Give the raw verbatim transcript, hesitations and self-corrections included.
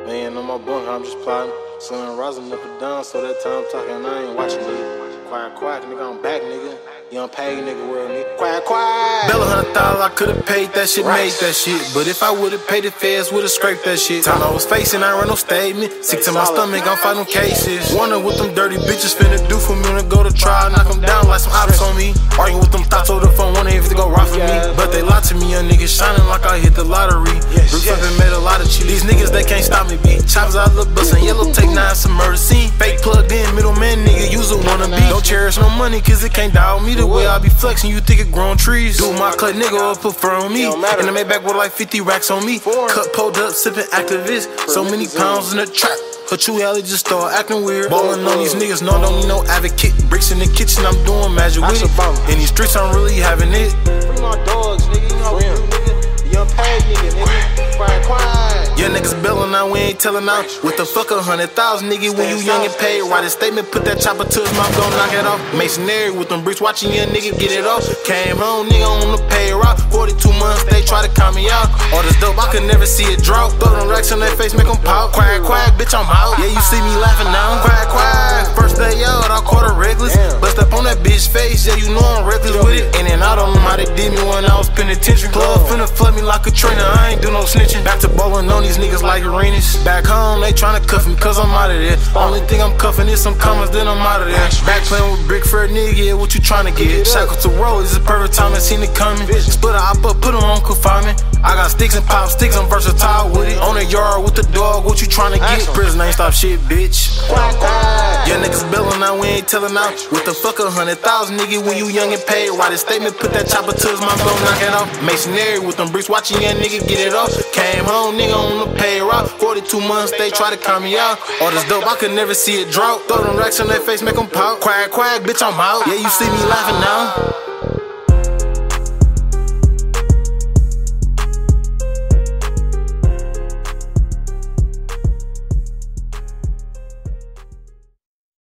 Laying on my bunk, I'm just plotting. Slowing rising up and down, so that time talking, I ain't watching it. Quiet, quiet, nigga, I'm back, nigga. Young paid nigga world, nigga. Quiet, quiet. Bella hundred thousand, I could've paid that shit, right. Made that shit. But if I would've paid the feds, would've scraped that shit. Time I was facing, I run no statement. Sick to my stomach, I'm fighting cases. Wonder what them dirty bitches finna do for me when I go to trial. Knock them down like some ops on me. Arguing with them thoughts over the phone, wondering if they go rock for me. But they lied to me, young niggas shining like I hit the lottery. Bricks up and made a lot of cheese. These niggas, they can't stop me, B. Choppers out, look bustin', yellow take nine, some murder scene. Fake plugged in, middleman nigga, use a wannabe. Don't cherish no money, cause it can't die on me the way I be flexing. You think it grown trees? Do my cut nigga or put fur on me. And I made back with like fifty racks on me. Cut pulled up, sippin' activist. So many pounds in the trap. Her true alley just start acting weird. Ballin' on these niggas, no, don't need no advocate. Bricks in the kitchen, I'm doing magic with it. In these streets, I'm really having it. Free my dogs, nigga. You know real, nigga. Young paid nigga, nigga. Quiet, quiet. Young niggas bellin' out, we ain't tellin' out. What the fuck, a hundred thousand, nigga, when you young and paid. Write a statement, put that chopper to his mouth, gon' knock it off. Masonary with them bricks, watching young nigga get it off. Came home, nigga, on the pay rock. forty-two months, they try to count me out. All this dope, I could never see it drop. Throw them racks on their face, make them pop. Quack, quack, bitch, I'm out. Yeah, you see me laughing now. Quack, quack. First day out, I caught her reckless. Bust up on that bitch face, yeah, you know I'm reckless with it. In and out on them, how they did me when I was penitentiary. Club finna flood me like a trainer, I ain't do no snitching. Back to ballin' on these niggas like arenas. Back home, they tryna cuff me, cause I'm out of there. Only thing I'm cuffing is some commas, then I'm out of there. Back playing with brick for a nigga, yeah, what you tryna get? Shackles to roll, this is perfect time, I seen it coming. Split a hop up, put them on confinement. I got sticks and pop sticks, I'm versatile with it. On the yard with the dog, what you tryna get? Prison ain't stop shit, bitch. Young niggas bellin' out, we ain't tellin' out. What the fuck, a hundred thousand, nigga, when you young and paid. Write a statement, put that chopper to his mouth, gon' knock it off. Masonary with them bricks, watching young nigga get it off. Came home, nigga, on the pay rock. forty-two months, they try to count me out. All this dope, I could never see it drop. Throw them racks on their face, make them pop. Quack, quack, bitch, I'm out. Yeah, you see me laughing now.